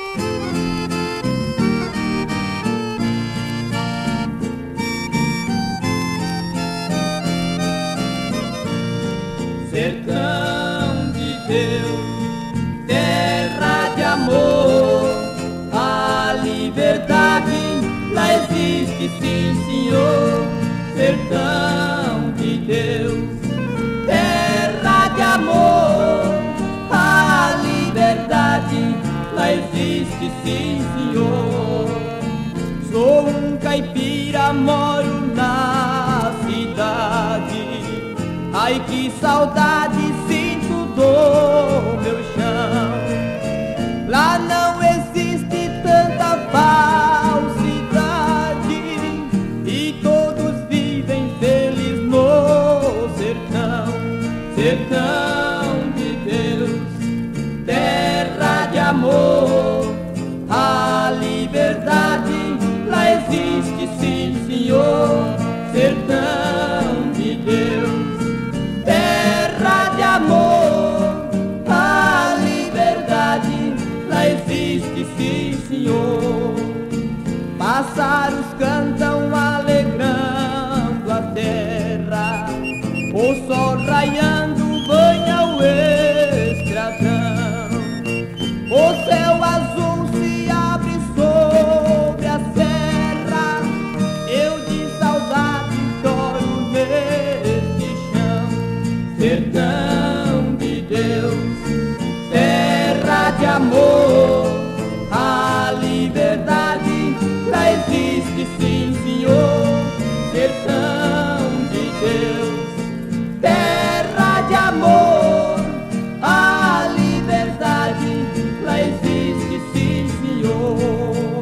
Sertão de Deus, terra de amor, a liberdade lá existe, sim, senhor. Sertão de Deus, terra de amor, a liberdade lá existe, sim, senhor. Sou um caipira, moro na cidade. Ai, que saudade sinto do meu chão. Lá não existe tanta falsidade e todos vivem felizes no sertão. Sertão de Deus, terra de amor, a liberdade lá existe, sim, senhor. Sertão de Deus, terra de amor, a liberdade lá existe, sim, senhor. Pássaros cantam alegrando a terra, o sol raiando banha o estradão. O céu azul se abre sobre a serra, eu de saudade choro neste chão. Sertão de Deus, terra de amor, a liberdade lá existe, sim, senhor. Sertão de Deus, terra de amor, a liberdade lá existe, sim, senhor.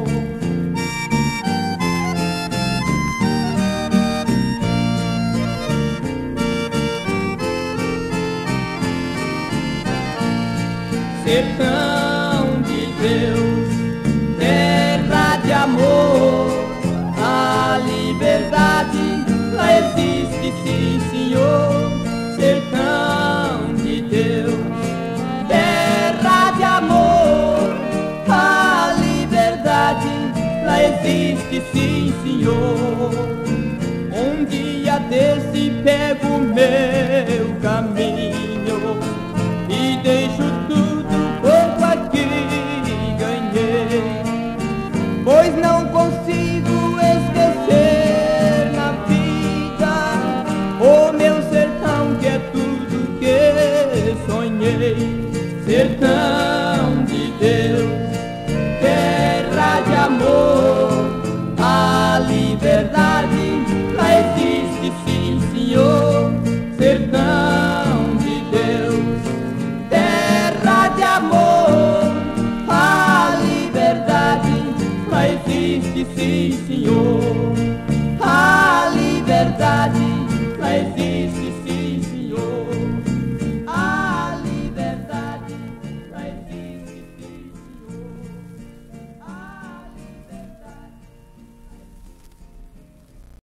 Sertão de Deus, terra de amor, a liberdade lá existe, sim, senhor. Sertão de Deus, terra de amor, a liberdade lá existe, sim, senhor. Um dia desse pego meu caminho e deixo tudo quanto aqui ganhei, pois não consigo esquecer na vida o meu sertão, que é tudo que sonhei. Sertão de Deus, terra de amor, a liberdade lá existe, sim, senhor. Sertão de Deus, terra de amor, a liberdade lá existe, sim, senhor. A liberdade lá existe.